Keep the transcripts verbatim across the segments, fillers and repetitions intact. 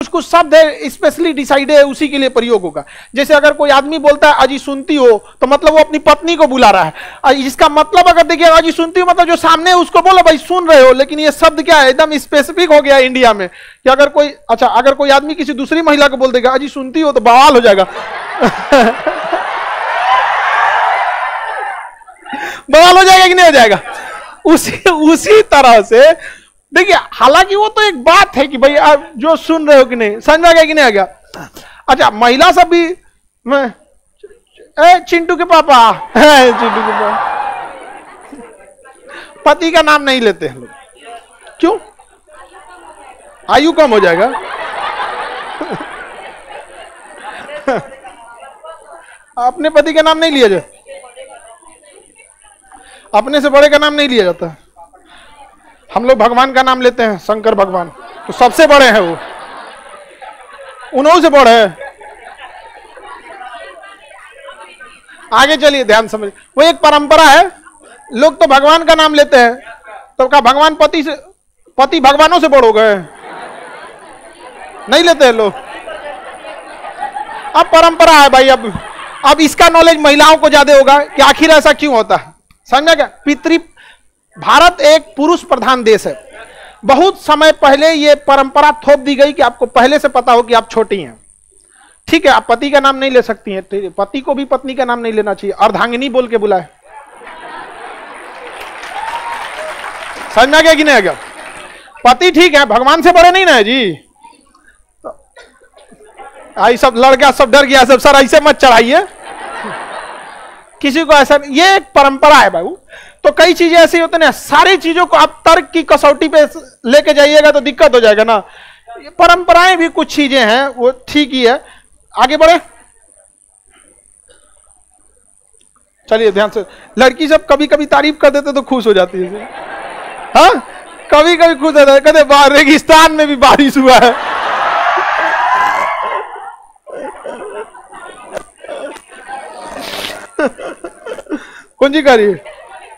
कुछ कुछ शब्द है स्पेशली डिसाइड है, उसी के लिए प्रयोग होगा। जैसे अगर कोई आदमी बोलता है अजी सुनती हो, तो मतलब वो अपनी पत्नी को बुला रहा है। इसका मतलब अगर देखिए अजी सुनती हो मतलब जो सामने है उसको बोलो भाई सुन रहे हो, लेकिन ये शब्द क्या है एकदम स्पेसिफिक हो गया इंडिया में कि अगर कोई अच्छा अगर कोई आदमी किसी दूसरी महिला को बोल देगा अजी सुनती हो तो बवाल हो जाएगा। बवाल हो जाएगा कि नहीं हो जाएगा? उसी उसी तरह से देखिए, हालांकि वो तो एक बात है कि भाई आप जो सुन रहे हो कि नहीं, समझ में आ गया कि नहीं आ गया? अच्छा महिला सब भी मैं ए, चिंटू के पापा है, चिंटू के पापा पति का नाम नहीं लेते हैं लोग, क्यों? आयु कम हो जाएगा। अपने पति का नाम नहीं लिया जाए, अपने से बड़े का नाम नहीं लिया जाता। हम लोग भगवान का नाम लेते हैं, शंकर भगवान तो सबसे बड़े हैं, वो उन्हों से बड़े हैं। आगे चलिए ध्यान समझ, वो एक परंपरा है, लोग तो भगवान का नाम लेते हैं, तो क्या भगवान पति से पति भगवानों से बड़ हो गए? नहीं लेते हैं लोग। अब परंपरा है भाई, अब अब इसका नॉलेज महिलाओं को ज्यादा होगा कि आखिर ऐसा क्यों होता है, समझा क्या? पितृ भारत एक पुरुष प्रधान देश है। बहुत समय पहले ये परंपरा थोप दी गई कि आपको पहले से पता हो कि आप छोटी हैं, ठीक है, आप पति का नाम नहीं ले सकती हैं, पति को भी पत्नी का नाम नहीं लेना चाहिए, अर्धांगिनी बोल के बुलाए। समझ में आ गया कि नहीं आ गया? पति ठीक है, भगवान से बड़े नहीं ना है जी। आई सब लड़का सब डर गया, सब सर ऐसे मत चढ़ाइए किसी को ऐसा, ये एक परंपरा है बाबू। तो कई चीजें ऐसी होती ना, सारी चीजों को आप तर्क की कसौटी पे लेके जाइएगा तो दिक्कत हो जाएगा ना। परंपराएं भी कुछ चीजें हैं वो ठीक ही है। आगे बढ़े, चलिए ध्यान से। लड़की सब कभी कभी तारीफ कर देते तो खुश हो जाती है, हाँ कभी कभी खुश होता है, कहते रेगिस्तान में भी बारिश हुआ है। कौन जी कह रही है?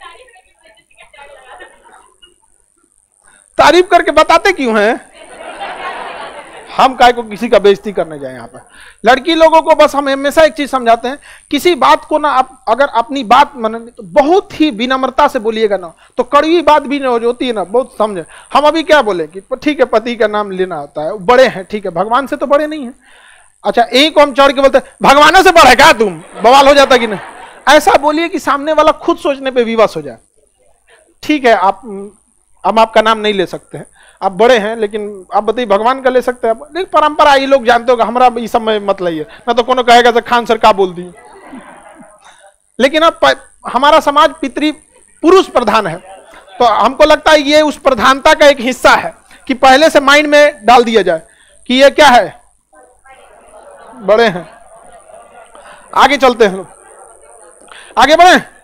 तारीफ करके बताते क्यों हैं? हम काय को किसी का बेइज्जती करने जाए यहाँ पर। लड़की लोगों को बस हम हमेशा एक चीज समझाते हैं, किसी बात को ना आप अगर अपनी बात माने तो बहुत ही विनम्रता से बोलिएगा ना, तो कड़वी बात भी नहीं होती है ना, बहुत समझे। हम अभी क्या बोले कि ठीक है पति का नाम लेना होता है, बड़े हैं ठीक है, भगवान से तो बड़े नहीं है। अच्छा एक को हम चढ़ के बोलते भगवानों से बड़ा है क्या तुम, बवाल हो जाता कि नहीं? ऐसा बोलिए कि सामने वाला खुद सोचने पे विवश हो जाए। ठीक है आप हम आपका नाम नहीं ले सकते हैं, आप बड़े हैं, लेकिन आप बताइए भगवान का ले सकते हैं? लेकिन परंपरा ये लोग जानते हो, हमारा इस समय मत लाइए ना, तो कोनो कहेगा तो खान सर का बोल दी। लेकिन अब हमारा समाज पितृ पुरुष प्रधान है, तो हमको लगता है ये उस प्रधानता का एक हिस्सा है कि पहले से माइंड में डाल दिया जाए कि ये क्या है, बड़े हैं। आगे चलते हैं, आगे बढ़े।